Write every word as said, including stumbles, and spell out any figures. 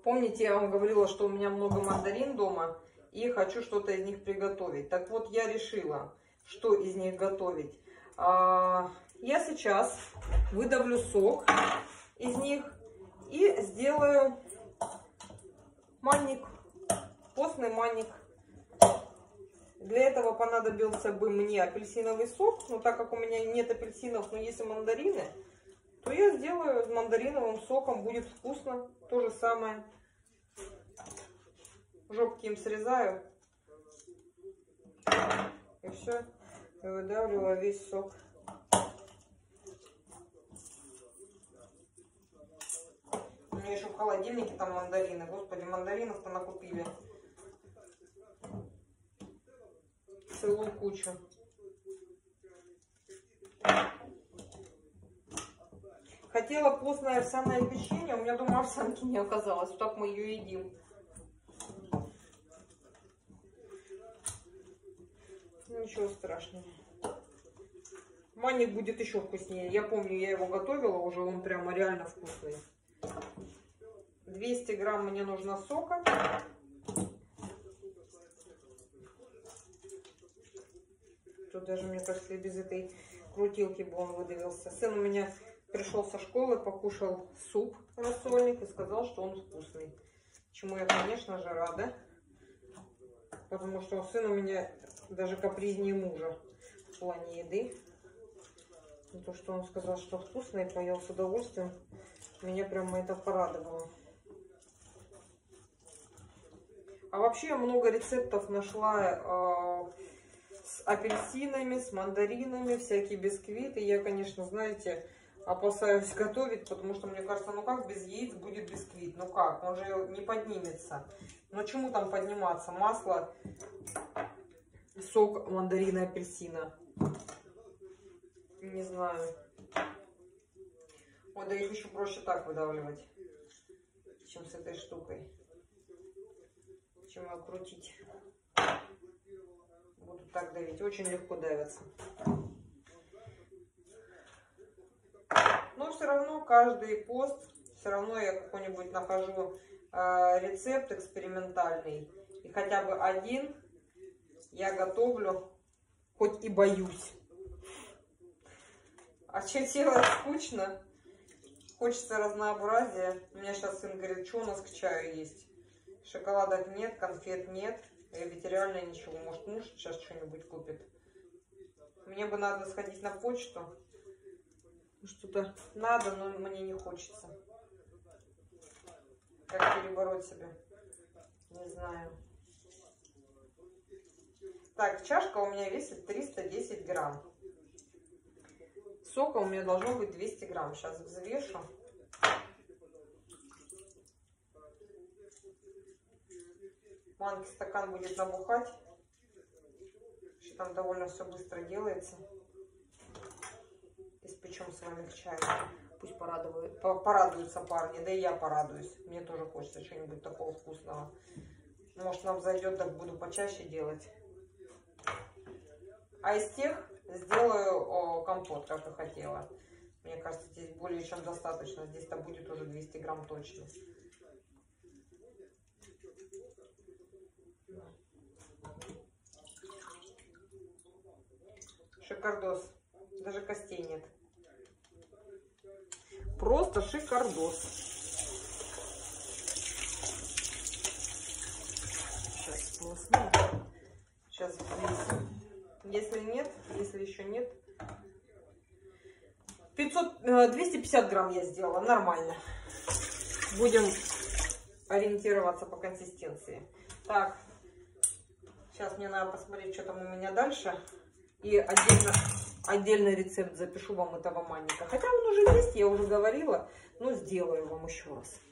Помните, я вам говорила, что у меня много мандарин дома, и хочу что-то из них приготовить. Так вот, я решила, что из них готовить. Я сейчас выдавлю сок из них и сделаю манник, постный манник. Для этого понадобился бы мне апельсиновый сок, но так как у меня нет апельсинов, но есть и мандарины, то я сделаю с мандариновым соком, будет вкусно. То же самое. Жопки им срезаю. И все. И выдавливаю весь сок. У меня еще в холодильнике там мандарины. Господи, мандаринов-то накупили. Целую кучу. Хотела постное овсяное печенье, у меня дома овсянки не оказалось. Вот так мы ее едим. Ничего страшного. Манник будет еще вкуснее. Я помню, я его готовила уже, он прямо реально вкусный. двести грамм мне нужно сока. Тут даже, мне кажется, и без этой крутилки бы он выдавился. Сын у меня пришел со школы, покушал суп рассольник и сказал, что он вкусный. Чему я, конечно же, рада. Потому что сын у меня даже капризнее мужа в плане еды. И то, что он сказал, что вкусный, поел с удовольствием, меня прямо это порадовало. А вообще я много рецептов нашла э, с апельсинами, с мандаринами, всякие бисквиты. Я, конечно, знаете, опасаюсь готовить, потому что мне кажется, ну как без яиц будет бисквит? Ну как? Он же не поднимется. Но чему там подниматься? Масло, сок мандарина, апельсина. Не знаю. Ой, да их еще проще так выдавливать, чем с этой штукой. Чем ее крутить. Буду так давить. Очень легко давится. Но все равно каждый пост, все равно я какой-нибудь нахожу э, рецепт экспериментальный. И хотя бы один я готовлю, хоть и боюсь. А что делать скучно? Хочется разнообразия. У меня сейчас сын говорит, что у нас к чаю есть? Шоколадок нет, конфет нет. Я ведь реально ничего. Может, муж сейчас что-нибудь купит. Мне бы надо сходить на почту. Что-то надо, но мне не хочется. Как перебороть себя? Не знаю. Так, чашка у меня весит триста десять грамм. Сока у меня должно быть двести грамм. Сейчас взвешу. Маленький стакан будет набухать. Что там довольно все быстро делается. Испечем с вами к чаю. Пусть порадуют, порадуются парни. Да и я порадуюсь. Мне тоже хочется чего-нибудь такого вкусного. Может, нам зайдет, так буду почаще делать. А из тех сделаю о, компот, как и хотела. Мне кажется, здесь более чем достаточно. Здесь-то будет уже двести грамм точно. Шикардос. Даже костей нет. Просто шикардос. Сейчас полосну. Сейчас взвесим. Если нет, если еще нет. пятьсот, двести пятьдесят грамм я сделала. Нормально. Будем ориентироваться по консистенции. Так. Сейчас мне надо посмотреть, что там у меня дальше. И отдельно, отдельный рецепт запишу вам этого манника. Хотя он уже есть, я уже говорила. Но сделаю вам еще раз.